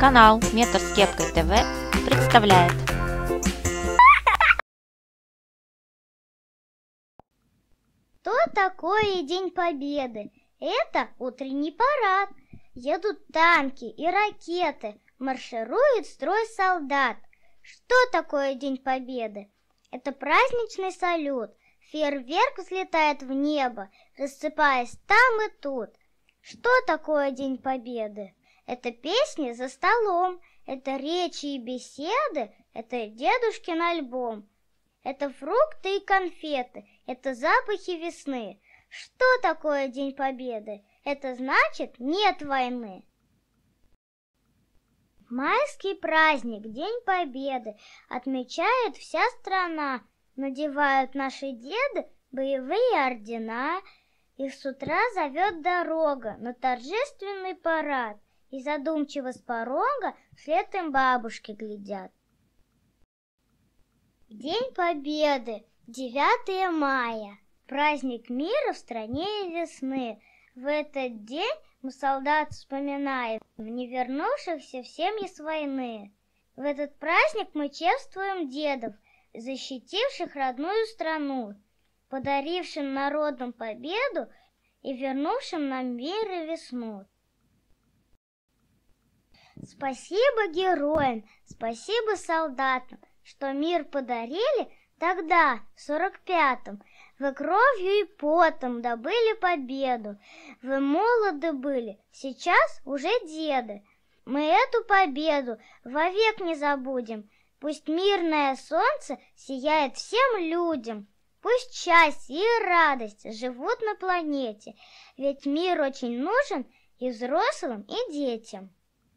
Канал Метр с кепкой ТВ представляет. Что такое День Победы? Это утренний парад. Едут танки и ракеты, марширует строй солдат. Что такое День Победы? Это праздничный салют. Фейерверк взлетает в небо, рассыпаясь там и тут. Что такое День Победы? Это песни за столом, это речи и беседы, это дедушкин альбом. Это фрукты и конфеты, это запахи весны. Что такое День Победы? Это значит, нет войны. Майский праздник, День Победы, отмечает вся страна. Надевают наши деды боевые ордена. Их с утра зовет дорога на торжественный парад. И задумчиво с порога вслед им бабушки глядят. День Победы, 9 мая, праздник мира в стране и весны. В этот день мы солдат вспоминаем, не вернувшихся в семьи с войны. В этот праздник мы чествуем дедов, защитивших родную страну, подарившим народам победу и вернувшим нам мир и весну. Спасибо героям, спасибо солдатам, что мир подарили тогда, в 45-м. Вы кровью и потом добыли победу. Вы молоды были, сейчас уже деды. Мы эту победу вовек не забудем. Пусть мирное солнце сияет всем людям. Пусть счастье и радость живут на планете. Ведь мир очень нужен и взрослым, и детям.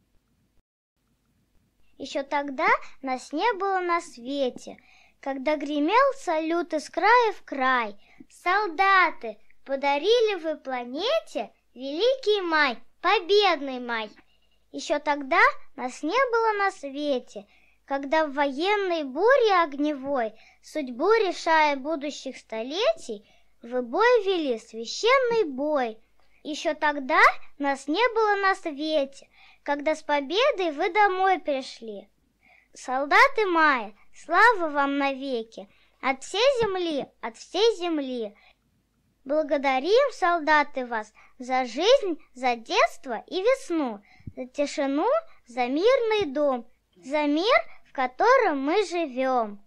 Еще тогда нас не было на свете, когда гремел салют из края в край. Солдаты, подарили вы планете великий май, победный май. Еще тогда нас не было на свете, когда в военной буре огневой, судьбу решая будущих столетий, вы бой вели, священный бой. Еще тогда нас не было на свете, когда с победой вы домой пришли. Солдаты мая, слава вам навеки, от всей земли, от всей земли. Благодарим, солдаты, вас за жизнь, за детство и весну, за тишину, за мирный дом, за мир, в котором мы живем.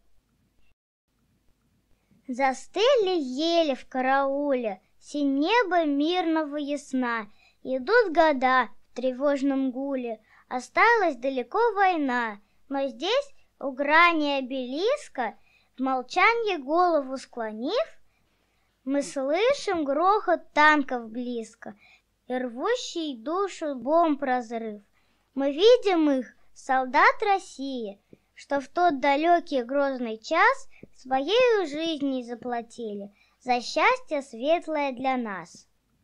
Застыли ели в карауле, синь небо мирного ясна, идут года в тревожном гуле, осталась далеко война, но здесь, у грани обелиска, в молчанье голову склонив, мы слышим грохот танков близко и рвущий душу бомб разрыв. Мы видим их, солдат России, что в тот далекий грозный час своею жизнью заплатили за счастье светлое для нас.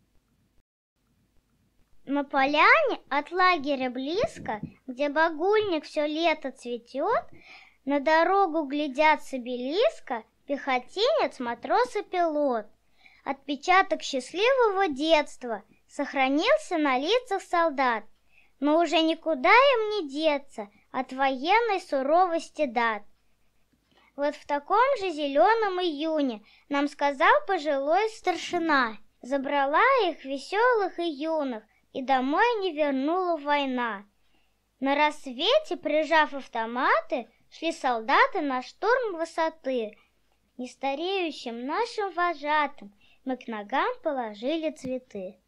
На поляне от лагеря близко, где багульник все лето цветет, на дорогу глядят с обелиска пехотинец, матрос и пилот. Отпечаток счастливого детства сохранился на лицах солдат, но уже никуда им не деться от военной суровости дат. Вот в таком же зеленом июне нам сказал пожилой старшина, забрала их веселых и юных, и домой не вернула война. На рассвете, прижав автоматы, шли солдаты на штурм высоты. Нестареющим нашим вожатым мы к ногам положили цветы.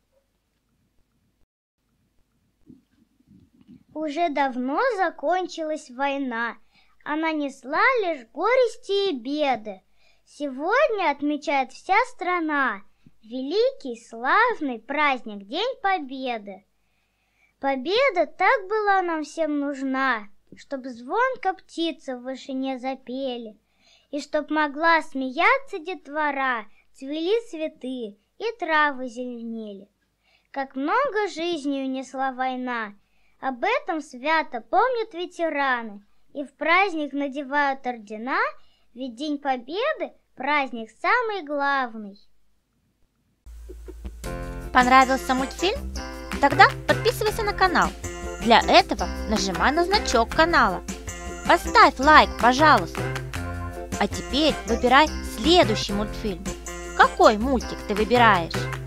Уже давно закончилась война. Она несла лишь горести и беды. Сегодня отмечает вся страна великий, славный праздник, День Победы. Победа так была нам всем нужна, чтоб звонко птицы в вышине запели, и чтоб могла смеяться детвора, цвели цветы и травы зеленели. Как много жизней унесла война, об этом свято помнят ветераны, и в праздник надевают ордена, ведь День Победы – праздник самый главный. Понравился мультфильм? Тогда подписывайся на канал Для этого нажимай на значок канала. Поставь лайк, пожалуйста. А теперь выбирай следующий мультфильм. Какой мультик ты выбираешь?